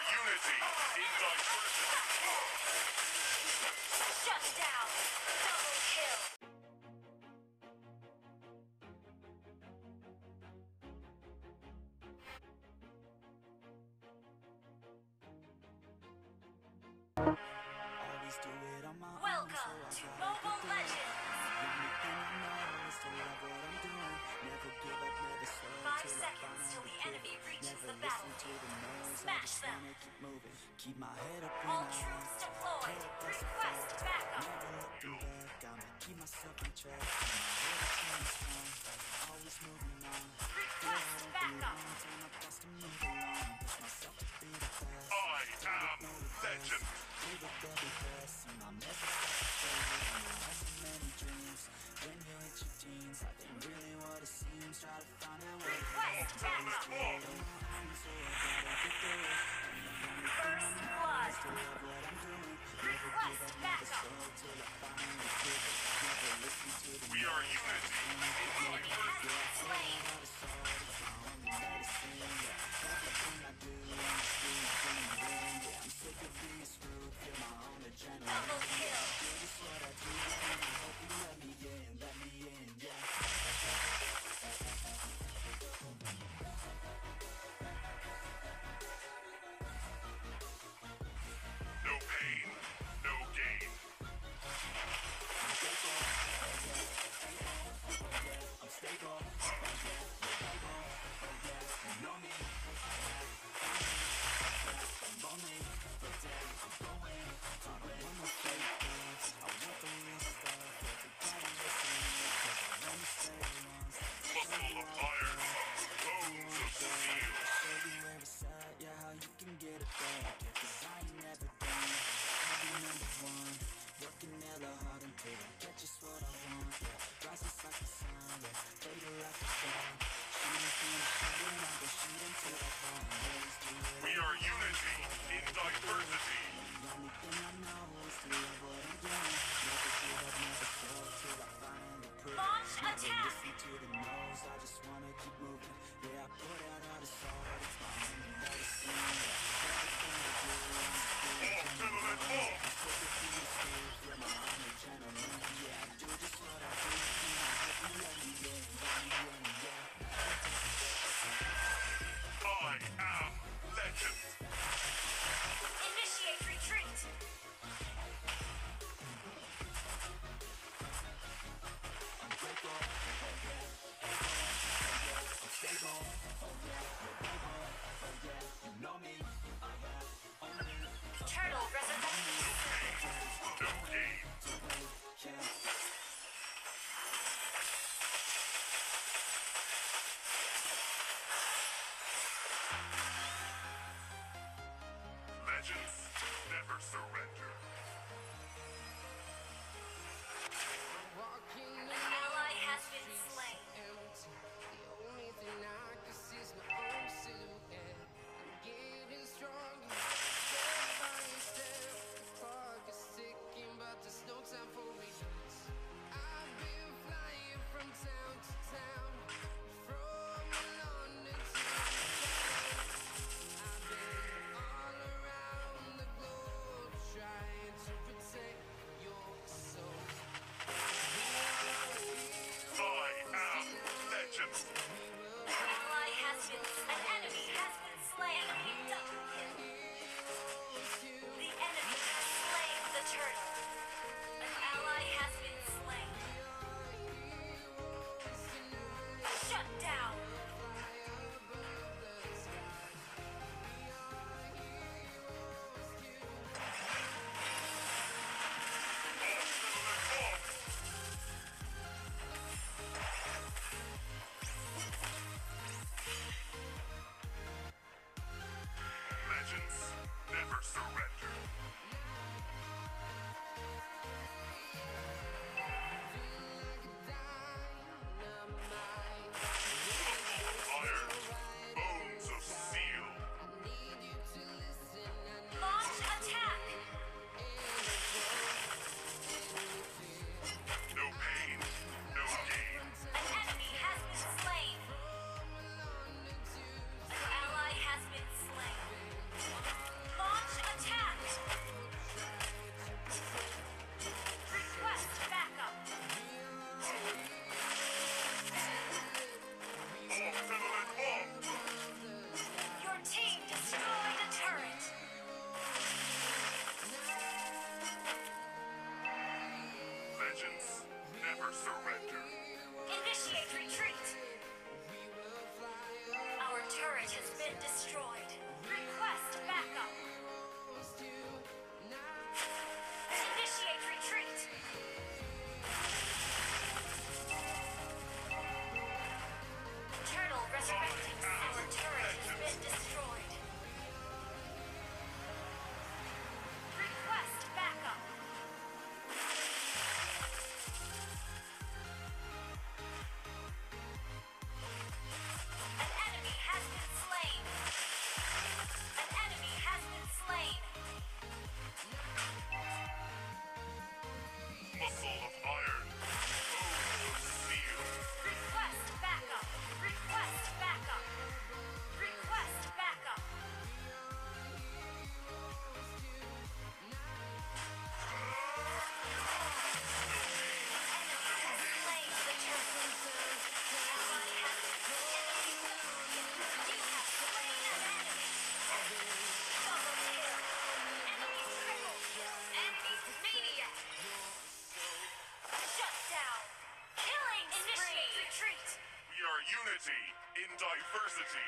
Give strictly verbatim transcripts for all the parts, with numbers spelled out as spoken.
are unity in diversity. Shut down. Double kill. Always do it on my own, Welcome so I to gotta Mobile get through it. Legends. The only thing I know is to love what I'm doing. Never give up, never slow Five till I seconds till finally the prove enemy it. reaches Never the listen to battlefield. the noise, I Smash just them. wanna keep moving. Keep my head up All when I troops win. deployed. Head up, that's a Request fact. backup. Never looking back, I'ma keep myself on track. Keep my head up, staying strong. Always moving on. Request backup. Time I bust to move along. Push myself to be the best. I am legend. Live with every breath. See my message start to fade. And I have so many dreams. When you hit your teens, life ain't really what it seems. Try to find out what it Request backup. is. So I gotta get through it. First blood. To love what I'm doing. Request backup. Till I finally prove it. Never listen to the We are unity in Enemy has diversity. been slain. medicine, yeah. Everything I do, I'm still doing win, yeah. I'm sick of being screwed, feel my own adrenaline. Double kill. Do this what I do, and I hope you let me in, let me in, yeah. No pain, no gain. I'm stable, you know me. I'm lonely, but damn, I'm going. I don't want no fake things, I want the real stuff. Everybody listen, 'cause I wanna stay once. Muscle of iron, bones of steel. Show you where it's at, yeah, how you can get it back. Yeah, 'cause I ain't never done. I'll be number one, working hella hard until I get just what I want. Yeah, rises like the sun, yeah, later like the sun. Shooting through the shooting, I go shoot until I fall. Always do it. We are unity in diversity. The only thing I know is to love what I'm doing. Never give up, never slow till I finally prove it. Launch Never attack. listen to the no's, I just wanna keep moving. Yeah, I put out all this art, it's my only medicine. Yeah, everything I do, I'm still All gentlemen, all. I'm sick of being screwed, feel my own adrenaline. Yeah, I do just what I do, and I hope you let me in, let me in, yeah. I am legend. Initiate retreat. I'm grateful, oh yeah, I'm stable, oh yeah, oh yeah, you know me, I have only Turtle resurrection. No gain. to wait, yeah. Legends never surrender. An ally has been slain. The only thing I can see is my own silhouette. I'm getting stronger, step by step. The clock is ticking, but there's no time for regrets. I've been flying from town to town, from London to Paris. I've been all around the globe, trying to protect your soul. I am legend. An ally has been. An enemy has been slain. Double kill. The enemy has slain the turtle. An ally has been slain. Shut down. Legends never surrender. turret has been destroyed. Request backup. Initiate retreat. Turtle resurrecting. Our turret has been destroyed. Request backup. An enemy has been slain. An enemy has been slain. Muscle of iron, bone of steel. Request backup. Request backup. Request backup. Maniac! Shut down! Killing Initiate retreat! We are unity in diversity.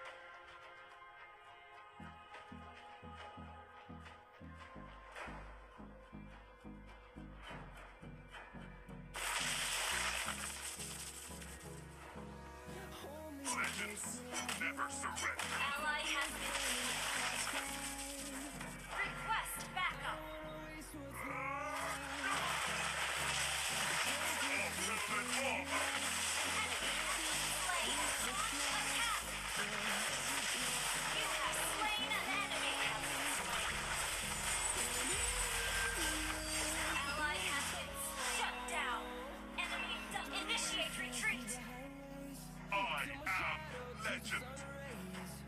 Legends never surrender. Ally has been Request backup! Ultimate warfare. Enemy has been slain! Attack! You have slain an enemy! Ally has been shut down! Enemy do- initiate retreat! I am legend.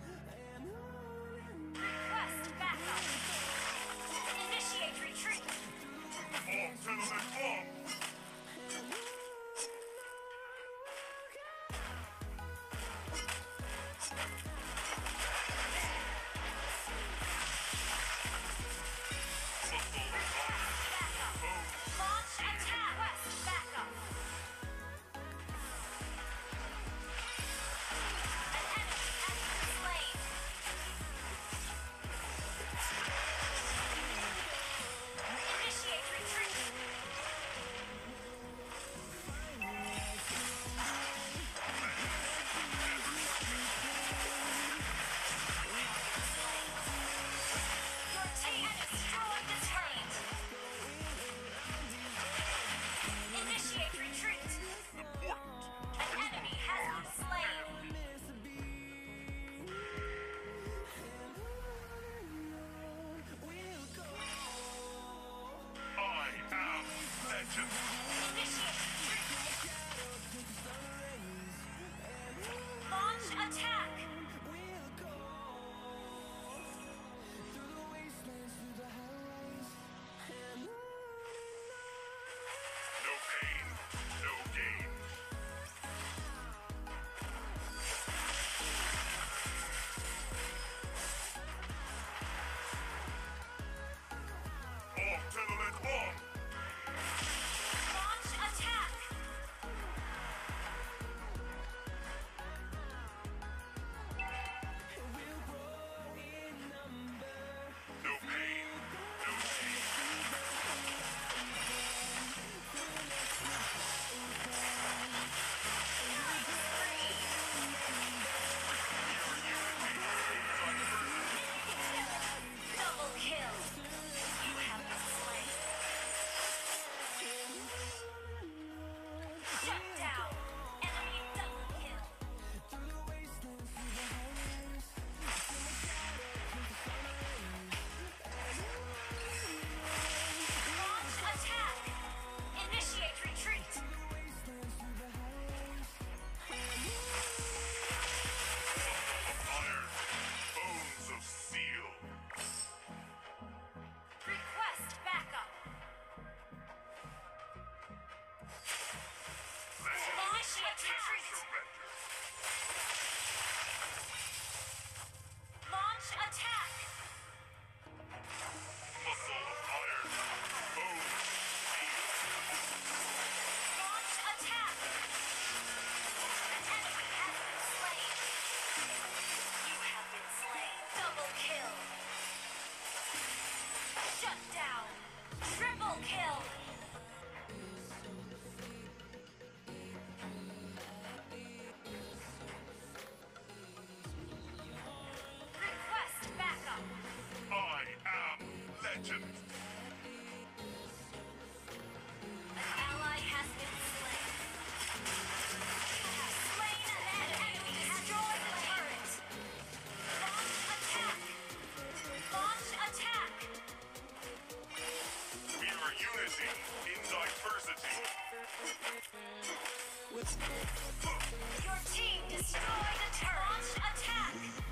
Your team destroyed a turret. Launch attack.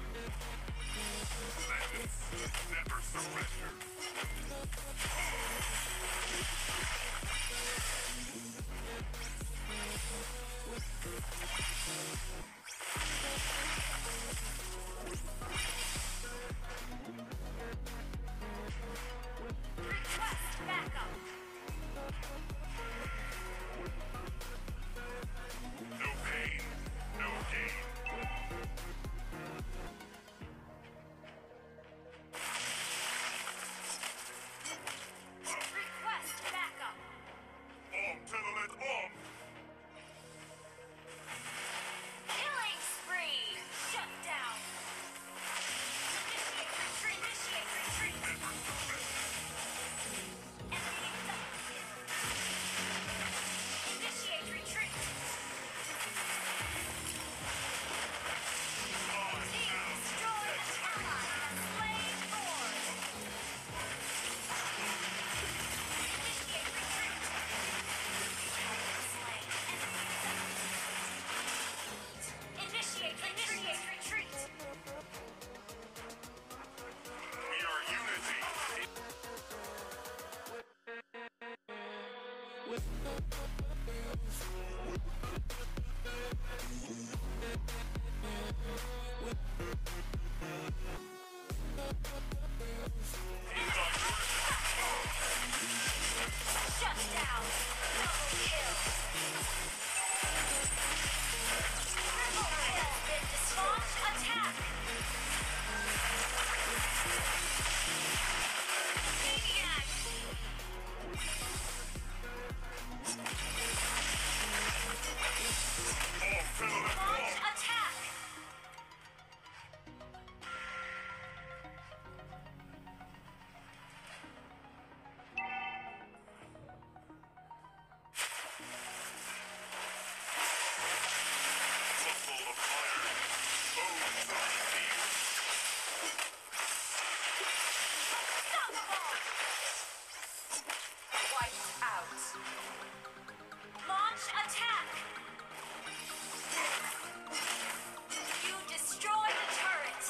Legends never surrender. Request backup. No pain, no gain. Request backup. Om Tenelet Om! Killing spree. Shut down. Initiate retreat. Initiate retreat. Enemy double kill. Initiate retreat. Team destroy an ally has slain Lord. Initiate retreat. Slain. Initiate, initiate retreat. We are unity. Shut down. Double kill. Triple kill. Been dispatched. Attack. Maniac. Om Tenelet Launch Om! attack. Muscle of iron, bones of steel. Unstoppable. Wiped out. Launch attack. You destroy the turret.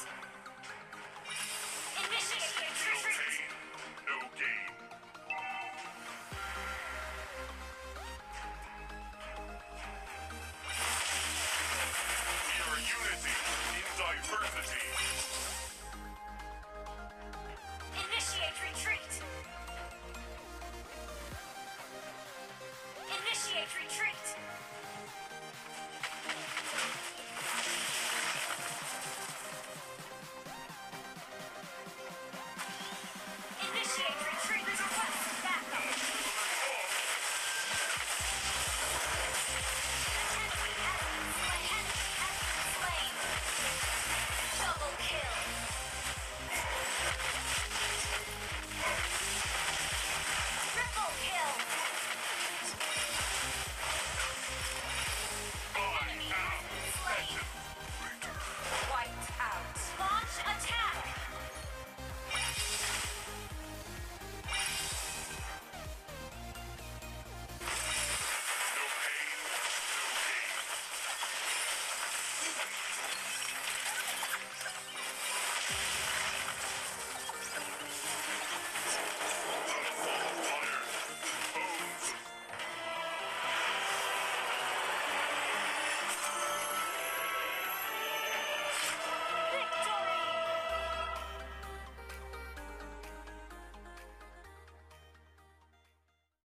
Initiate No retreat. pain, no gain. We are unity in diversity. Initiate retreat. Initiate retreat.